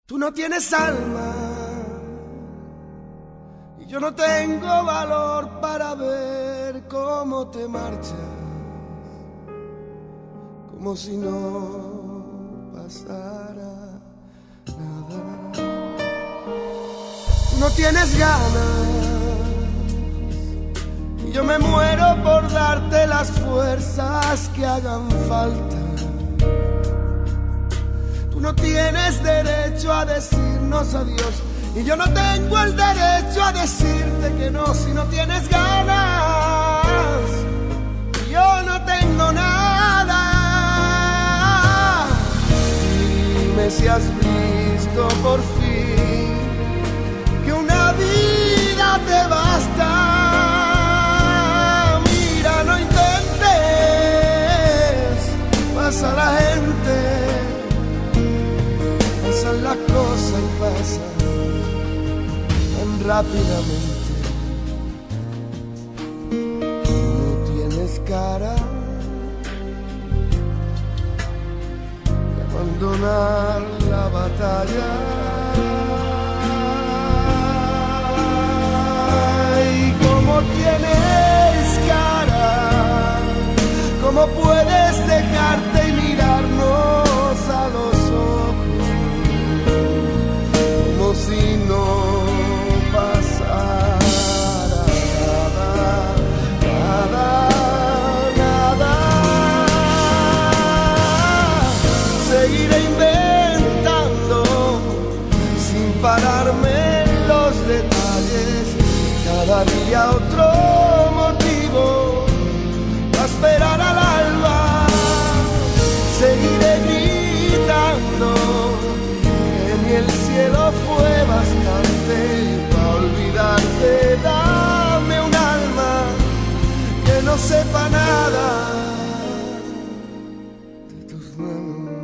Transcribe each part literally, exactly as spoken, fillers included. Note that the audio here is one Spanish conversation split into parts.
Tú no tienes alma y yo no tengo valor para ver cómo te marchas, como si no pasara nada. Tú no tienes ganas y yo me muero por darte las fuerzas que hagan falta. Tú no tienes derecho a decirnos adiós y yo no tengo el derecho a decirte que no si no tienes ganas. Yo no tengo nada. Dime si has visto por fin que una vida te basta. Mira, no intentes, pasa la gente, pasan las cosas y pasan tan rápidamente. No tienes cara de abandonar la batalla. Y como tienes cara, ¿cómo puedes dejarte y mirarnos a los ojos como si no pasara nada, nada, nada? Seguiré inventando sin pararme en los detalles, cada día otro motivo para esperar al alba. Seguiré gritando que ni el cielo fue bastante para olvidarte. Dame un alma que no sepa nada de tus manos.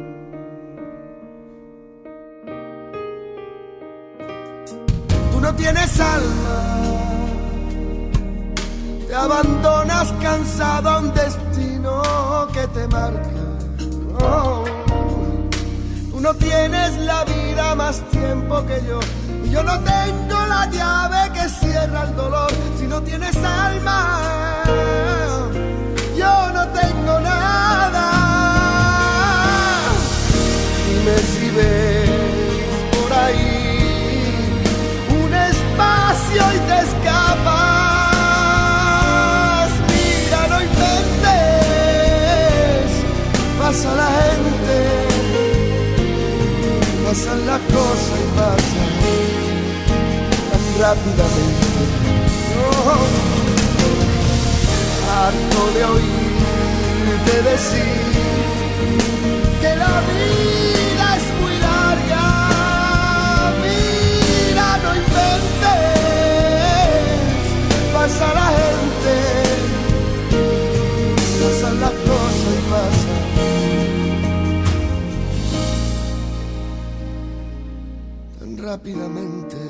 Tú no tienes alma, te abandonas cansado a un destino que te marca. Oh, tú no tienes la vida más tiempo que yo y yo no tengo la llave que cierra el dolor. Si no tienes alma, yo no tengo nada. Dime si ves por ahí un espacio y te escapas. Mira, no inventes, pasa la gente, pasan las cosas y pasan tan rápidamente. Oh, harto de oírte decir que la vida es muy larga. Mira, no inventes, pasa la gente, pasan las cosas y pasan rápidamente.